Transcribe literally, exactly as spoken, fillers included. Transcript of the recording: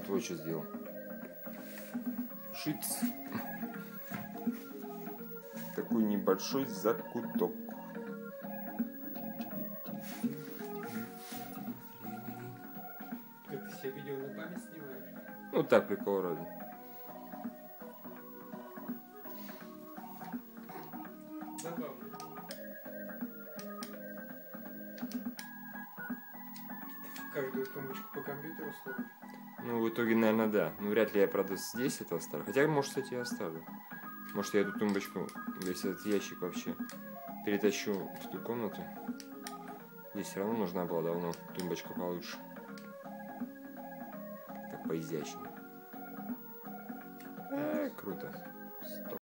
тут вот что сделал. Шиц. Такой небольшой закуток. Как ты себе видео на память снимаешь? Ну так, прикол ради. Забавно. В каждую тумбочку по компьютеру ставишь? Ну, в итоге, наверное, да. Ну, вряд ли я, правда, здесь это оставлю. Хотя, может, кстати, я оставлю. Может, я эту тумбочку, весь этот ящик вообще перетащу в ту комнату. Здесь все равно нужна была давно тумбочка получше. Так поизящнее. Э, круто.